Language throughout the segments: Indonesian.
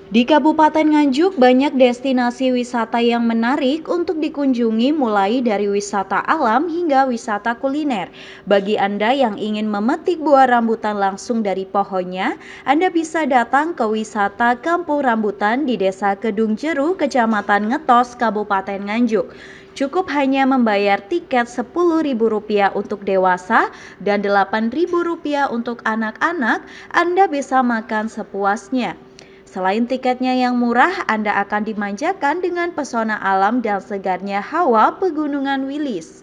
Di Kabupaten Nganjuk banyak destinasi wisata yang menarik untuk dikunjungi mulai dari wisata alam hingga wisata kuliner. Bagi Anda yang ingin memetik buah rambutan langsung dari pohonnya, Anda bisa datang ke wisata Kampung Rambutan di Desa Kedung Jeru, Kecamatan Ngetos, Kabupaten Nganjuk. Cukup hanya membayar tiket Rp10.000 untuk dewasa dan Rp8.000 untuk anak-anak, Anda bisa makan sepuasnya. Selain tiketnya yang murah, Anda akan dimanjakan dengan pesona alam dan segarnya hawa Pegunungan Wilis.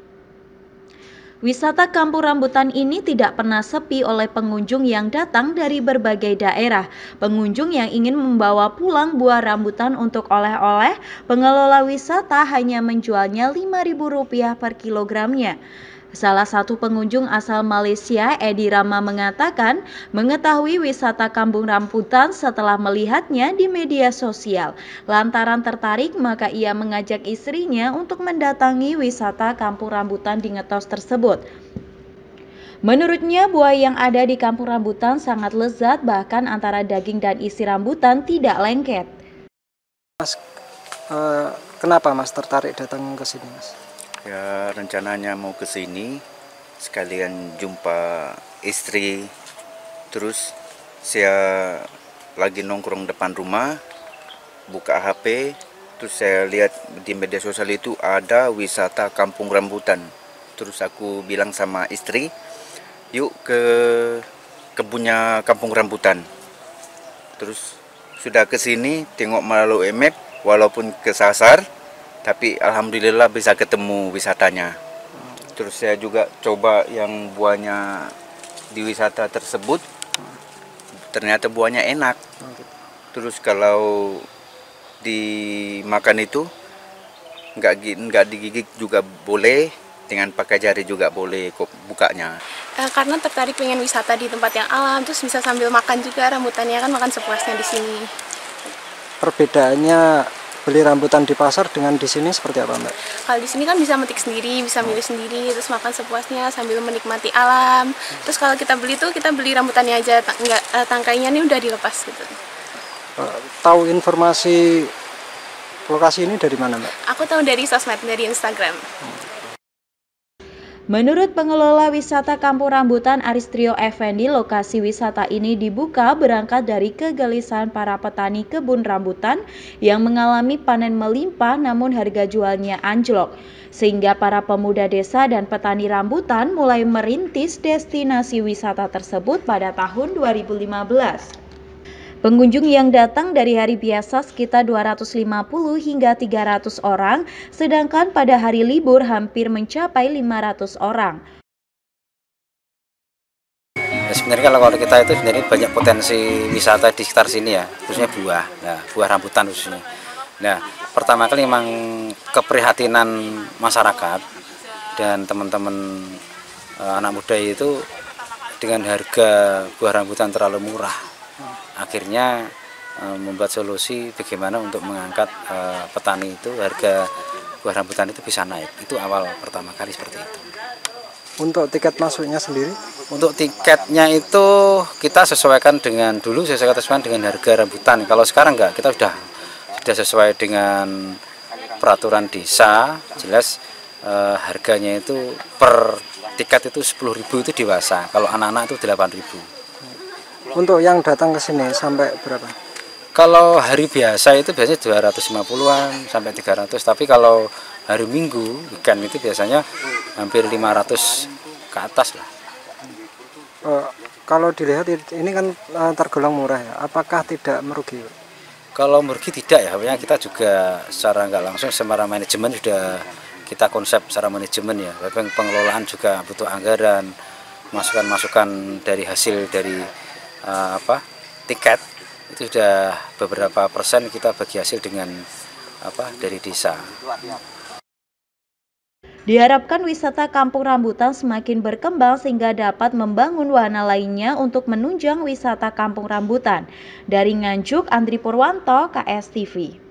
Wisata Kampung Rambutan ini tidak pernah sepi oleh pengunjung yang datang dari berbagai daerah. Pengunjung yang ingin membawa pulang buah rambutan untuk oleh-oleh, pengelola wisata hanya menjualnya Rp5.000 per kilogramnya. Salah satu pengunjung asal Malaysia, Edi Rama, mengatakan mengetahui wisata Kampung Rambutan setelah melihatnya di media sosial. Lantaran tertarik, maka ia mengajak istrinya untuk mendatangi wisata Kampung Rambutan di Ngetos tersebut. Menurutnya, buah yang ada di Kampung Rambutan sangat lezat, bahkan antara daging dan isi rambutan tidak lengket. Mas, kenapa Mas tertarik datang ke sini, Mas? Ya, rencananya mau ke sini sekalian jumpa istri. Terus saya lagi nongkrong depan rumah, buka HP, terus saya lihat di media sosial itu ada wisata Kampung Rambutan. Terus aku bilang sama istri, yuk ke kebunnya Kampung Rambutan. Terus sudah ke sini, tengok melalui map, walaupun kesasar, tapi alhamdulillah bisa ketemu wisatanya. Terus saya juga coba yang buahnya di wisata tersebut, ternyata buahnya enak. Terus kalau dimakan itu nggak digigit juga boleh, dengan pakai jari juga boleh kok bukanya. Karena tertarik pengen wisata di tempat yang alam, terus bisa sambil makan juga rambutannya, kan makan sepuasnya di sini. Perbedaannya beli rambutan di pasar dengan di sini seperti apa, Mbak? Kalau di sini kan bisa metik sendiri, bisa milih sendiri, terus makan sepuasnya sambil menikmati alam. Terus kalau kita beli tuh kita beli rambutannya aja, nggak tangkainya nih udah dilepas gitu. Tahu informasi lokasi ini dari mana, Mbak? Aku tahu dari sosmed, dari Instagram. Menurut pengelola wisata Kampung Rambutan Aristrio Effendi, lokasi wisata ini dibuka berangkat dari kegelisahan para petani kebun rambutan yang mengalami panen melimpah namun harga jualnya anjlok. Sehingga para pemuda desa dan petani rambutan mulai merintis destinasi wisata tersebut pada tahun 2015. Pengunjung yang datang dari hari biasa sekitar 250 hingga 300 orang, sedangkan pada hari libur hampir mencapai 500 orang. Sebenarnya kalau kita itu sebenarnya banyak potensi wisata di sekitar sini ya, khususnya buah, nah, buah rambutan khususnya. Nah, pertama kali memang keprihatinan masyarakat dan teman-teman anak muda itu dengan harga buah rambutan terlalu murah. Akhirnya membuat solusi bagaimana untuk mengangkat petani itu harga buah rambutan itu bisa naik. Itu awal pertama kali seperti itu. Untuk tiket masuknya sendiri? Untuk tiketnya itu kita sesuaikan dengan dulu sesuaikan dengan harga rambutan. Kalau sekarang enggak, kita sudah sesuai dengan peraturan desa. Jelas harganya itu per tiket itu 10.000 itu dewasa. Kalau anak-anak itu 8.000. Untuk yang datang ke sini sampai berapa? Kalau hari biasa itu biasanya 250-an sampai 300, tapi kalau hari Minggu, weekend itu biasanya hampir 500 ke atas lah. Kalau dilihat ini kan tergolong murah ya, apakah tidak merugi? Kalau merugi tidak ya, makanya kita juga secara nggak langsung secara manajemen sudah kita konsep secara manajemen ya, pengelolaan juga butuh anggaran, masukan-masukan dari hasil dari tiket itu sudah beberapa persen kita bagi hasil dengan dari desa. Diharapkan wisata Kampung Rambutan semakin berkembang sehingga dapat membangun wahana lainnya untuk menunjang wisata Kampung Rambutan. Dari Nganjuk, Andri Purwanto, KS TV.